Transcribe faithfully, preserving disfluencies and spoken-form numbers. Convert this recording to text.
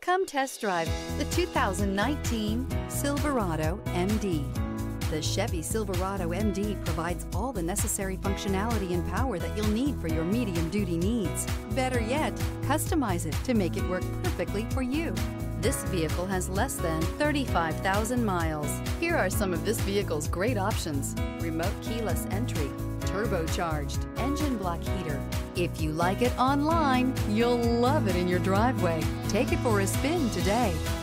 Come test drive the two thousand nineteen Silverado M D. The Chevy Silverado M D provides all the necessary functionality and power that you'll need for your medium-duty needs. Better yet, customize it to make it work perfectly for you. This vehicle has less than thirty-five thousand miles. Here are some of this vehicle's great options: remote keyless entry, turbocharged, engine block heater. If you like it online, you'll love it in your driveway. Take it for a spin today.